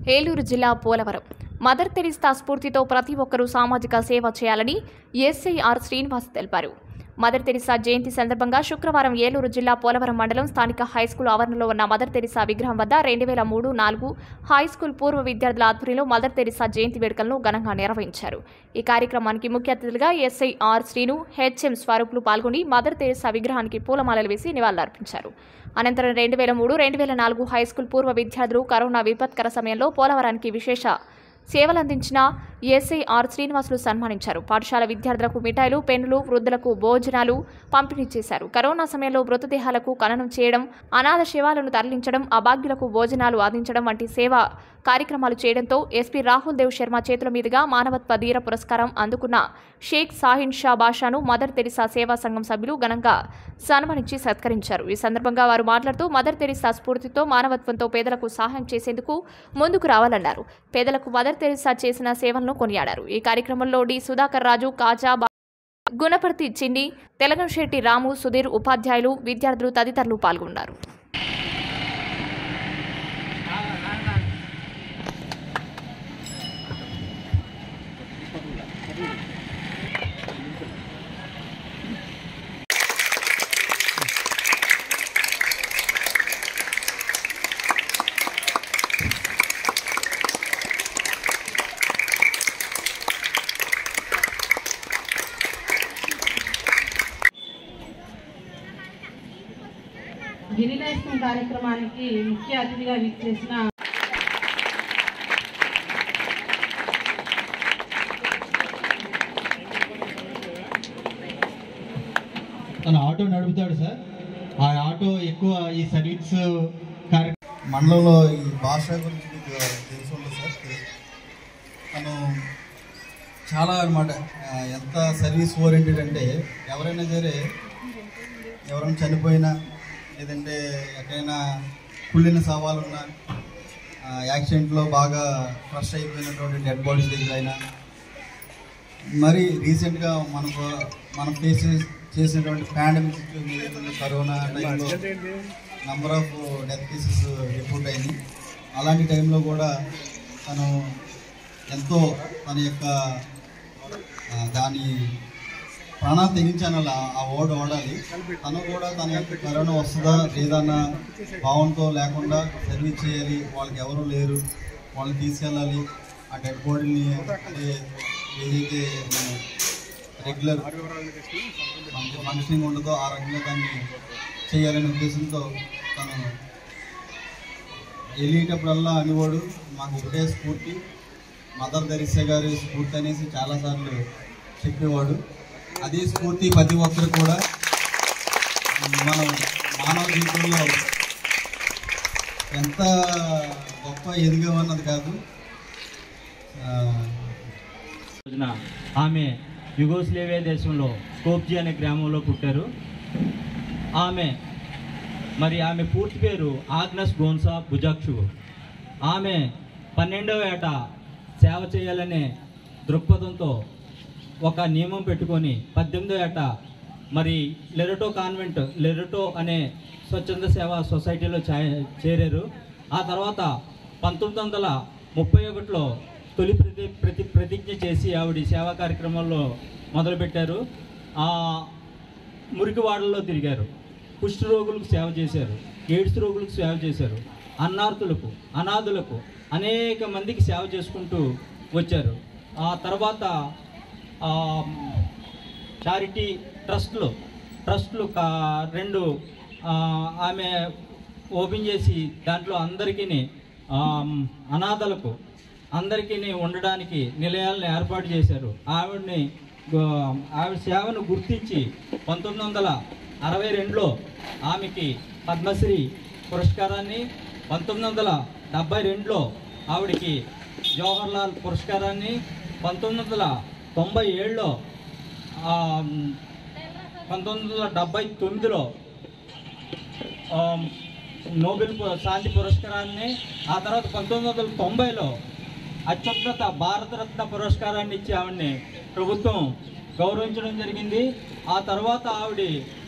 ఏలూరు జిల్లా Polavaram mother Teresa స్ఫూర్తితో ప్రతి ఒక్కరూ సామాజిక సేవ చేయాలని ఎస్ఐ ఆర్ శ్రీనివాస్ తెలిపారు. మదర్ తెరిసా జయంతి సందర్భంగా శుక్రవారం ఏలూరు జిల్లా పోలవరం మండలం స్థానిక హైస్కూల్ ఆవరణలో ఉన్న మదర్ తెరిసా విగ్రహం వద్ద 2003-4 హైస్కూల్ పూర్వ విద్యార్థుల ఆధ్వర్యంలో మదర్ తెరిసా జయంతి వేడుకలను ఘనంగా నిర్వహించారు. ఈ కార్యక్రమానికి ముఖ్య అతిథులుగా SI R Srinu, HM Swarupulu పాల్గొని మదర్ తెరిసా విగ్రహానికి పూలమాలలు వేసి నివాళులర్పించారు. అనంతరం 2003-2004 హైస్కూల్ పూర్వ విద్యార్థులు కరోనా విపత్కర సమయంలో పోలవరానికి విశేష సేవలందించిన ఎస్ఐ ఆర్ శ్రీనివాసులు సన్మానించారు. పాఠశాల విద్యార్థులకు మిఠాయిలు, పెన్నులు, వృద్ధులకు భోజనాలు పంపిణీ చేశారు. కరోనా సమయంలో మృతదేహాలకు ఖననం చేయడం, అనాథ శవాలను తరలించడం, అభాగ్యులకు భోజనాలు అందించడం వంటి సేవా కార్యక్రమాలు చేయడంతో ఎస్పీ రాహుల్ దేవ్ శర్మ చేతుల మీదుగా మానవత్వ ధీర పురస్కారం అందుకున్న షేక్ సాహిన్ షా బాషాను మదర్ తెరిసా సేవా సంఘం సభ్యులు ఘనంగా సన్మానించి సత్కరించారు. ఈ సందర్భంగా వారు మాట్లాడుతూ మదర్ తెరిసా స్ఫూర్తితో మానవత్వంతో పేదలకు సహాయం చేసేందుకు ముందుకు రావాలన్నారు. పేదలకు మదర్ తెరిసా చేసిన సేవలను కొనియాడారు. ఈ కార్యక్రమంలో డి సుధాకర్ రాజు, కాజా, గుణపర్తి చిన్ని, తెలంగశెట్టి రాము, సుధీర్, ఉపాధ్యాయులు, విద్యార్థులు తదితరులు పాల్గొన్నారు. గిరినేస్తం కార్యక్రమానికి ముఖ్య అతిథిగా విచ్చేసిన తన ఆటో నడుపుతాడు సార్. ఆ ఆటో ఎక్కువ ఈ సర్వీస్ మండలంలో ఈ భాష గురించి మీకు తెలిసి ఉండదు సార్. తను చాలా అనమాట ఎంత సర్వీస్ ఓరియంటెడ్ అంటే ఎవరైనా సరే ఎవరైనా చనిపోయినా లేదంటే ఎక్కడైనా కుళ్ళిన సవాలున్నా యాక్సిడెంట్లో బాగా క్రష్ అయిపోయినటువంటి డెడ్ బాడీస్ దగ్గర అయినా మరి రీసెంట్గా మనం ఫేస్ చేసినటువంటి పాండమిక్ సిచ్యువేషన్ ఏదైతే కరోనా టైంలో number of death cases report అయింది. అలాంటి టైంలో కూడా తను ఎంతో తన యొక్క దాని ప్రాణాలు తెగించాను ఆ ఓడ ఓడాలి. తను కూడా తన యొక్క కరోనా వస్తుందా లేదన్న భావంతో లేకుండా సర్వీస్ చేయాలి. వాళ్ళకి ఎవరు లేరు, వాళ్ళని తీసుకెళ్ళాలి. ఆ డెడ్ బాడీని అంటే ఏదైతే రెగ్యులర్ ఫంక్షనింగ్ ఉండదో ఆ రకంగా దాన్ని చేయాలనే ఉద్దేశంతో తను వెళ్ళేటప్పుడల్లా అనేవాడు, మాకు ఒకటే స్ఫూర్తి మదర్ తెరిసా గారి స్ఫూర్తి అనేసి చాలాసార్లు చెప్పేవాడు. అదే స్ఫూర్తి ప్రతి ఒక్కరు కూడా మనం మానవ జీవితంలో ఎంత గొప్ప ఎదిగామన్నది కాదు. ఆమె యుగోస్లేవియా దేశంలో స్కోప్జీ అనే గ్రామంలో పుట్టారు. ఆమె పూర్తి పేరు ఆగ్నస్ గోన్సా బుజాక్షు. ఆమె 12వ ఏట సేవ చేయాలనే దృక్పథంతో ఒక నియమం పెట్టుకొని 18వ ఏట లెరటో అనే స్వచ్ఛంద సేవా సొసైటీలో చేరారు. ఆ తర్వాత 1931లో తొలి ప్రతిజ్ఞ చేసి ఆవిడ సేవా కార్యక్రమాల్లో మొదలుపెట్టారు. మురికివాడల్లో తిరిగారు, కుష్ఠ రోగులకు సేవ చేశారు, ఎయిడ్స్ రోగులకు సేవ చేశారు, అన్నార్థులకు, అనాథులకు అనేక మందికి సేవ చేసుకుంటూ వచ్చారు. ఆ తర్వాత చారిటీ ట్రస్ట్లు 2 ఆమె ఓపెన్ చేసి దాంట్లో అందరికీ అనాథలకు అందరికీ ఉండడానికి నిలయాలను ఏర్పాటు చేశారు. ఆవిడ సేవను గుర్తించి 1962లో ఆమెకి పద్మశ్రీ పురస్కారాన్ని, 1972లో ఆవిడకి జవహర్లాల్ పురస్కారాన్ని, 1997లో 1979లో నోబెల్ శాంతి పురస్కారాన్ని, ఆ తర్వాత 1990లో అత్యున్నత భారతరత్న పురస్కారాన్ని ఇచ్చి ఆవిడని ప్రభుత్వం గౌరవించడం జరిగింది. ఆ తర్వాత ఆవిడ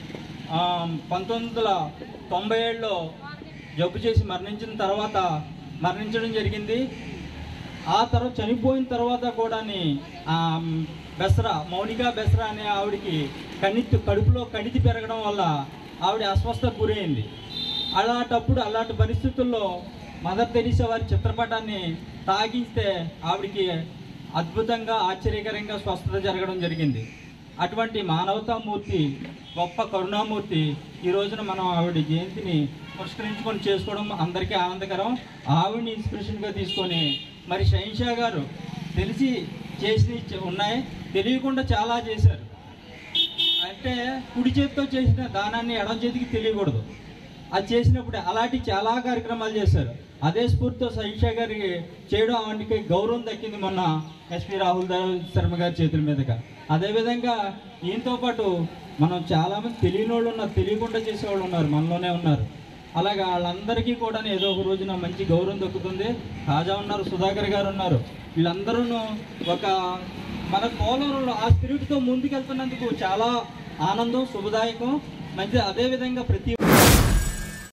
1997లో జబ్బు చేసి మరణించిన తర్వాత మరణించడం జరిగింది. ఆ తర్వాత చనిపోయిన తర్వాత కూడా బెస్రా, మౌనికా బెస్రా అనే ఆవిడికి కడుపులో కణితి పెరగడం వల్ల ఆవిడ అస్వస్థకు గురైంది. అలాంటి పరిస్థితుల్లో మదర్ తెరీసా వారి చిత్రపటాన్ని తాగిస్తే ఆవిడికి అద్భుతంగా ఆశ్చర్యకరంగా స్వస్థత జరగడం జరిగింది. అటువంటి మానవతామూర్తి, గొప్ప కరుణామూర్తి ఈ రోజున మనం ఆవిడ జయంతిని పురస్కరించుకొని చేసుకోవడం అందరికీ ఆనందకరం. ఆవిడని ఇన్స్పిరేషన్గా తీసుకొని మరి షహీన్షా గారు తెలిసి చేసి ఉన్నాయి, తెలియకుండా చాలా చేశారు. అంటే కుడి చేతితో చేసిన దానాన్ని ఎడమ చేతికి తెలియకూడదు. అది చేసినప్పుడు అలాంటి చాలా కార్యక్రమాలు చేశారు. అదే స్ఫూర్తితో షహీన్షా గారికి చేయడం ఆవిడకి గౌరవం దక్కింది మొన్న ఎస్పీ రాహుల్ శర్మ గారి చేతుల మీదుగా. అదేవిధంగా ఈయనతో పాటు మనం చాలామంది తెలియని వాళ్ళు ఉన్నారు, తెలియకుండా చేసేవాళ్ళు ఉన్నారు, మనలోనే ఉన్నారు. అలాగే వాళ్ళందరికీ కూడా ఏదో ఒక రోజున మంచి గౌరవం దక్కుతుంది. కాజా ఉన్నారు, సుధాకర్ గారు ఉన్నారు, వీళ్ళందరూ ఒక మన పోలవరంలో ఆ స్పిరిట్తో ముందుకెళ్తున్నందుకు చాలా ఆనందం, శుభదాయకం, మంచి. అదేవిధంగా ప్రతి